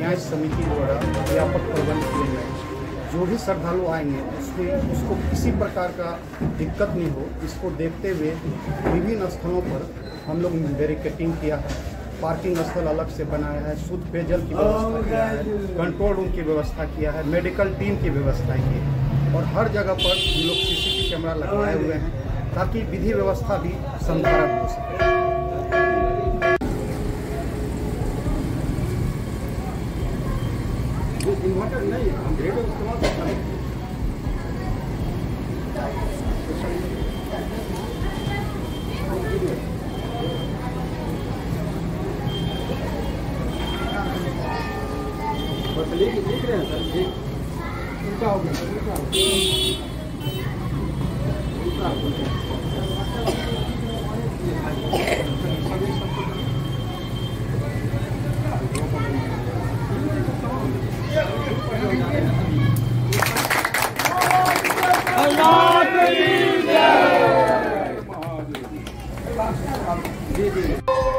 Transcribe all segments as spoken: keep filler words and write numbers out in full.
न्याय समिति द्वारा व्यापक प्रबंध किए गए हैं। जो भी श्रद्धालु आएंगे उसको उसको किसी प्रकार का दिक्कत नहीं हो, इसको देखते हुए विभिन्न स्थलों पर हम लोग बैरिकेटिंग किया है, पार्किंग स्थल अलग से बनाया है, शुद्ध पेयजल की व्यवस्था किया है, कंट्रोल रूम की व्यवस्था किया है, मेडिकल टीम की व्यवस्था की है और हर जगह पर हम लोग सीसीटीवी कैमरा लगवाए हुए हैं ताकि विधि व्यवस्था भी संधारण हो सके। इन्वर्टर नहीं हम रेडियो इस्तेमाल करते हैं। बस लेके देख रहे हैं सर, ये उल्टा हो गया, उल्टा हो गया, उल्टा हो गया। जी जी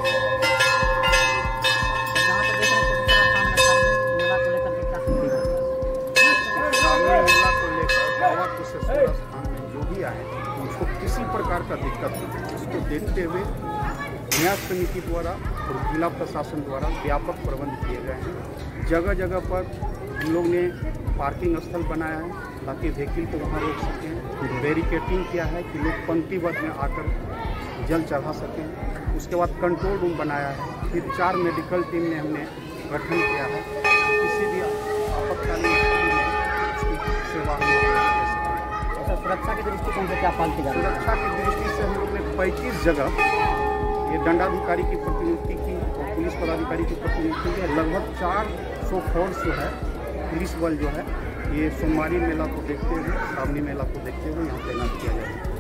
जो भी आए उसको किसी प्रकार का दिक्कत नहीं, इसको देखते हुए न्याय समिति द्वारा और जिला प्रशासन द्वारा व्यापक प्रबंध किए गए हैं। जगह जगह पर हम लोग ने पार्किंग स्थल बनाया है ताकि व्हीकल को वहाँ रोक सकें, बैरिकेटिंग किया है कि लोग पंक्तिबद्ध में आकर जल चढ़ा सकें। उसके बाद कंट्रोल रूम बनाया है, फिर चार मेडिकल टीम में हमने गठन किया है, किसी भी आपातकालीन स्थिति में सेवा हम लोग दे सकें। अच्छा, सुरक्षा की दृष्टिकोण से क्या पालन किया जाए? सुरक्षा की दृष्टि से हम लोग ने पैंतीस जगह ये दंडाधिकारी की प्रतिनियुक्ति की और पुलिस पदाधिकारी की प्रतिनियुक्ति की, लगभग चार सौ फोर्स जो है पुलिस बल जो है ये सोमवारी मेला को देखते हुए, श्रावणी मेला को देखते हुए यहाँ तैनात किया जाएगा।